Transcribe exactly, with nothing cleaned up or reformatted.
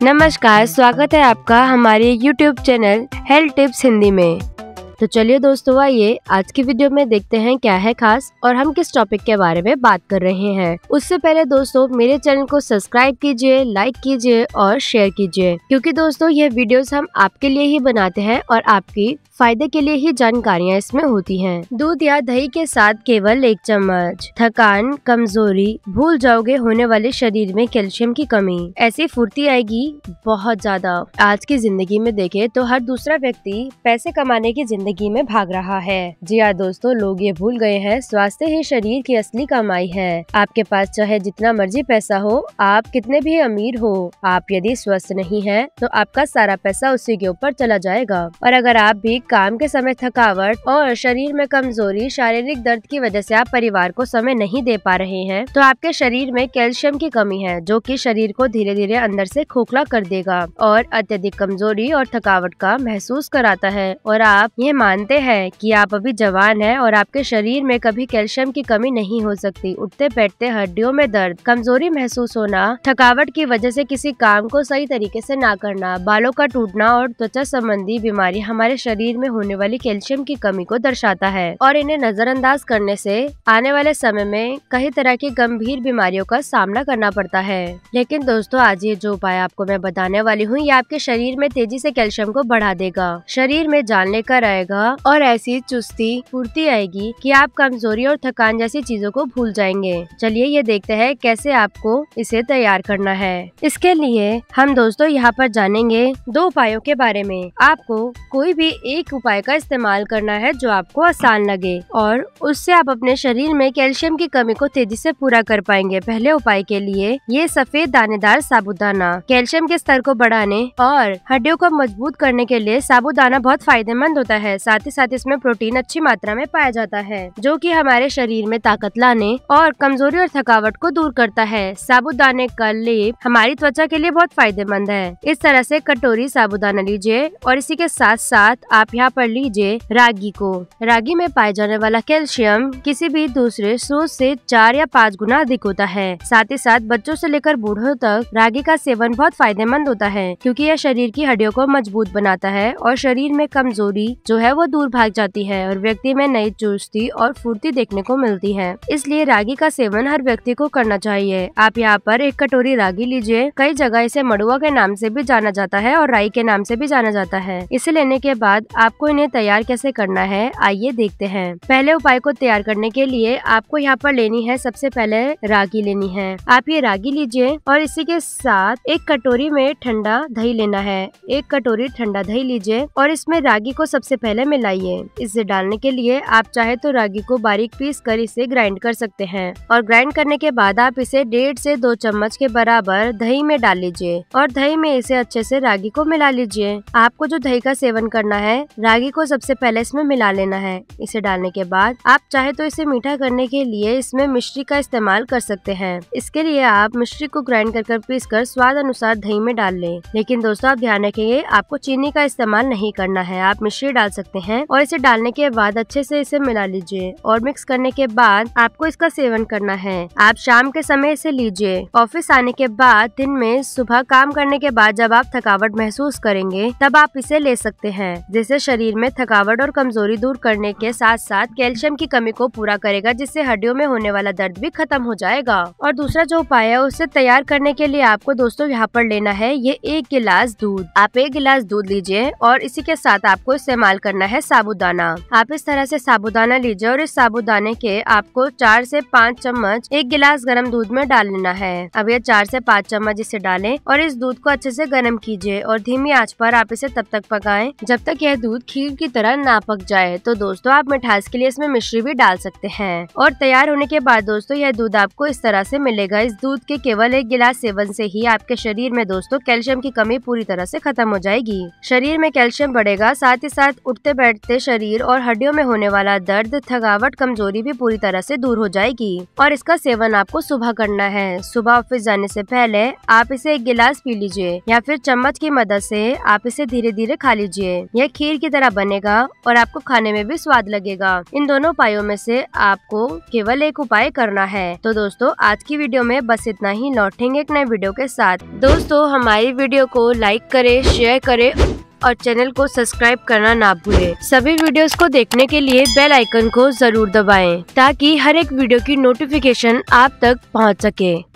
नमस्कार, स्वागत है आपका हमारे YouTube channel health tips Hindi में। तो चलिए दोस्तों, आइए आज की वीडियो में देखते हैं क्या है खास और हम किस टॉपिक के बारे में बात कर रहे हैं। उससे पहले दोस्तों मेरे चैनल को सब्सक्राइब कीजिए, लाइक कीजिए और शेयर कीजिए, क्योंकि दोस्तों ये वीडियोस हम आपके लिए ही बनाते हैं और आपकी फायदे के लिए ही जानकारियाँ इसमें होती हैं। दूध या दही के साथ केवल एक चम्मच। थकान, कमजोरी, भूल जाओगे होने वाले शरीर में कैल्शियम की कमी, ऐसी फुर्ती आएगी बहुत ज्यादा। आज की जिंदगी में देखें तो हर दूसरा व्यक्ति पैसे कमाने की जिंदगी में भाग रहा है। जी हाँ दोस्तों, लोग ये भूल गए हैं स्वास्थ्य ही शरीर की असली कमाई है। आपके पास चाहे जितना मर्जी पैसा हो, आप कितने भी अमीर हो, आप यदि स्वस्थ नहीं है तो आपका सारा पैसा उसी के ऊपर चला जाएगा। और अगर आप भी काम के समय थकावट और शरीर में कमजोरी, शारीरिक दर्द की वजह से आप परिवार को समय नहीं दे पा रहे हैं, तो आपके शरीर में कैल्शियम की कमी है, जो कि शरीर को धीरे धीरे अंदर से खोखला कर देगा और अत्यधिक कमजोरी और थकावट का महसूस कराता है। और आप ये मानते हैं कि आप अभी जवान हैं और आपके शरीर में कभी कैल्शियम की कमी नहीं हो सकती। उठते बैठते हड्डियों में दर्द, कमजोरी महसूस होना, थकावट की वजह से किसी काम को सही तरीके से ना करना, बालों का टूटना और त्वचा संबंधी बीमारी हमारे शरीर में होने वाली कैल्शियम की कमी को दर्शाता है। और इन्हें नजरअंदाज करने से आने वाले समय में कई तरह की गंभीर बीमारियों का सामना करना पड़ता है। लेकिन दोस्तों, आज ये जो उपाय आपको मैं बताने वाली हूँ, ये आपके शरीर में तेजी से कैल्शियम को बढ़ा देगा, शरीर में जान लेकर आएगा और ऐसी चुस्ती फुर्ती आएगी कि आप कमजोरी और थकान जैसी चीजों को भूल जाएंगे। चलिए ये देखते हैं कैसे आपको इसे तैयार करना है। इसके लिए हम दोस्तों यहाँ पर जानेंगे दो उपायों के बारे में। आपको कोई भी एक उपाय का इस्तेमाल करना है जो आपको आसान लगे और उससे आप अपने शरीर में कैल्शियम की कमी को तेजी से पूरा कर पाएंगे। पहले उपाय के लिए ये सफेद दानेदार साबूदाना कैल्शियम के स्तर को बढ़ाने और हड्डियों को मजबूत करने के लिए साबूदाना बहुत फायदेमंद होता है। साथ ही साथ इसमें प्रोटीन अच्छी मात्रा में पाया जाता है, जो कि हमारे शरीर में ताकत लाने और कमजोरी और थकावट को दूर करता है। साबूदाने का लेप हमारी त्वचा के लिए बहुत फायदेमंद है। इस तरह से कटोरी साबूदाना लीजिए और इसी के साथ साथ आप यहाँ पर लीजिए रागी को। रागी में पाए जाने वाला कैल्शियम किसी भी दूसरे स्रोत से चार या पाँच गुना अधिक होता है। साथ ही साथ बच्चों से लेकर बूढ़ों तक रागी का सेवन बहुत फायदेमंद होता है, क्योंकि यह शरीर की हड्डियों को मजबूत बनाता है और शरीर में कमजोरी जो है वो दूर भाग जाती है और व्यक्ति में नई चुस्ती और फुर्ती देखने को मिलती है। इसलिए रागी का सेवन हर व्यक्ति को करना चाहिए। आप यहाँ पर एक कटोरी रागी लीजिए। कई जगह इसे मड़ुआ के नाम से भी जाना जाता है और राई के नाम से भी जाना जाता है। इसे लेने के बाद आपको इन्हें तैयार कैसे करना है, आइए देखते हैं। पहले उपाय को तैयार करने के लिए आपको यहाँ पर लेनी है, सबसे पहले रागी लेनी है। आप ये रागी लीजिए और इसी के साथ एक कटोरी में ठंडा दही लेना है। एक कटोरी ठंडा दही लीजिए और इसमें रागी को सबसे पहले मिलाइए। इसे डालने के लिए आप चाहे तो रागी को बारीक पीस कर इसे ग्राइंड कर सकते हैं और ग्राइंड करने के बाद आप इसे डेढ़ से दो चम्मच के बराबर दही में डाल लीजिए और दही में इसे अच्छे से रागी को मिला लीजिए। आपको जो दही का सेवन करना है, रागी को सबसे पहले इसमें मिला लेना है। इसे डालने के बाद आप चाहे तो इसे मीठा करने के लिए इसमें मिश्री का इस्तेमाल कर सकते हैं। इसके लिए आप मिश्री को ग्राइंड कर कर पीस कर स्वाद अनुसार दही में डाल लें। लेकिन दोस्तों, आप ध्यान रखिए, आपको चीनी का इस्तेमाल नहीं करना है। आप मिश्री डाल सकते हैं और इसे डालने के बाद अच्छे से इसे मिला लीजिए और मिक्स करने के बाद आपको इसका सेवन करना है। आप शाम के समय इसे लीजिए। ऑफिस आने के बाद, दिन में, सुबह काम करने के बाद जब आप थकावट महसूस करेंगे तब आप इसे ले सकते हैं, जिससे शरीर में थकावट और कमजोरी दूर करने के साथ साथ कैल्शियम की कमी को पूरा करेगा, जिससे हड्डियों में होने वाला दर्द भी खत्म हो जाएगा। और दूसरा जो उपाय है, उसे तैयार करने के लिए आपको दोस्तों यहाँ पर लेना है ये एक गिलास दूध। आप एक गिलास दूध लीजिए और इसी के साथ आपको इस्तेमाल करना है साबूदाना। आप इस तरह से साबूदाना लीजिए और इस साबूदाने के आपको चार से पाँच चम्मच एक गिलास गर्म दूध में डाल लेना है। अब ये चार से पाँच चम्मच इसे डालें और इस दूध को अच्छे से गर्म कीजिए और धीमी आंच पर आप इसे तब तक पकाएं जब तक यह दूध खीर की तरह ना पक जाए। तो दोस्तों, आप मिठास के लिए इसमें मिश्री भी डाल सकते हैं। और तैयार होने के बाद दोस्तों, यह दूध आपको इस तरह से मिलेगा। इस दूध के केवल एक गिलास सेवन से ही आपके शरीर में दोस्तों कैल्शियम की कमी पूरी तरह से खत्म हो जाएगी। शरीर में कैल्शियम बढ़ेगा, साथ ही साथ उठते बैठते शरीर और हड्डियों में होने वाला दर्द, थकावट, कमजोरी भी पूरी तरह से दूर हो जाएगी। और इसका सेवन आपको सुबह करना है। सुबह ऑफिस जाने से पहले आप इसे एक गिलास पी लीजिए या फिर चम्मच की मदद से आप इसे धीरे धीरे खा लीजिए। यह खीर की तरह बनेगा और आपको खाने में भी स्वाद लगेगा। इन दोनों उपायों में से आपको केवल एक उपाय करना है। तो दोस्तों आज की वीडियो में बस इतना ही। लौटेंगे एक नए वीडियो के साथ। दोस्तों हमारी वीडियो को लाइक करें, शेयर करें और चैनल को सब्सक्राइब करना ना भूलें। सभी वीडियोस को देखने के लिए बेल आइकन को जरूर दबाएं ताकि हर एक वीडियो की नोटिफिकेशन आप तक पहुंच सके।